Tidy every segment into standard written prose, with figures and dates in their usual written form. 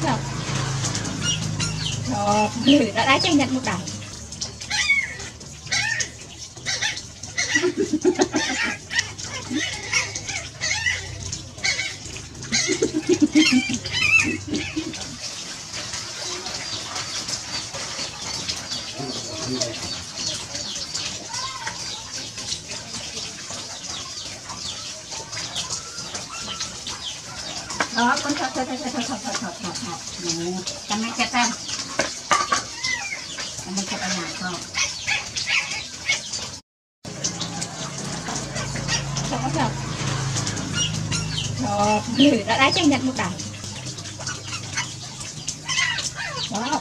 không? Rồi, đã chấp nhận một đẩy. Đó, con thôi. Chẳng mấy chặt ra. Chẳng mấy chặt ở nhà không? Không. Rồi, đã chấp nhận một đẩy. Đó.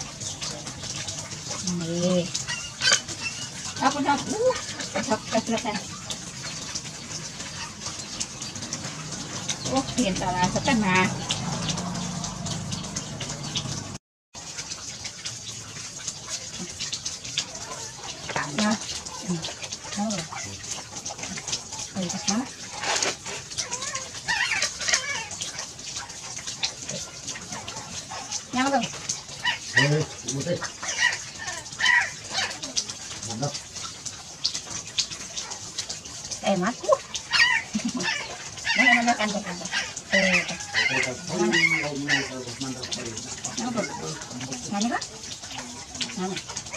Nè. Đó, con thôi. Thật ra. Hiện tại là sắp cân mà. Cặn nha. Đó rồi. Thật đó. Nhau rồi. Em mắt quá. Nó canh. Này nữa. Này.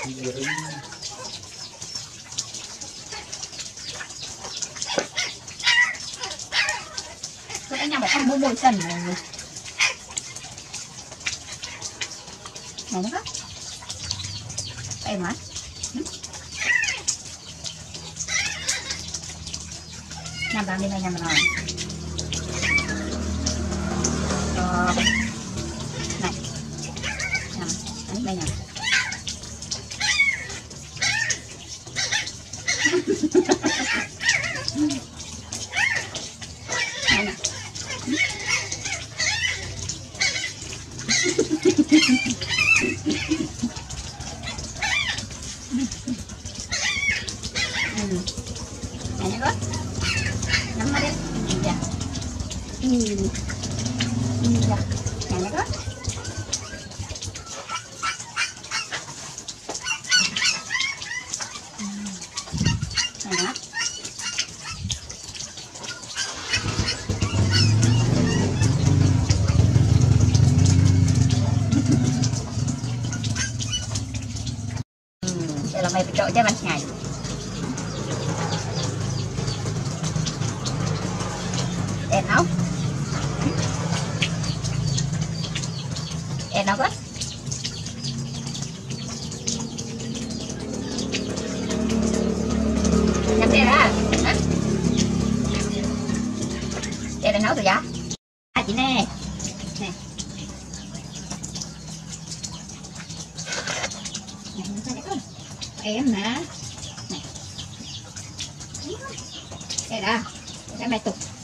Cứ đánh nhau phải ăn bôi sần này. Này nữa. Em hả? Nhằm vào bên này nhằm vào. Này. Nhằm. Đấy, đây nhằm. Đây nè. Này nữa. Nắm nó đi. Dạ. Dạ. Này nữa. Này nữa. Đây là mày phải trộn cho bánh nhảy. Em nấu. Em nấu quá. Nhắm đây ra. Em nấu rồi giá. À chị nè. Nè. Em nè. Nè. Đây đã. Cái bài tục.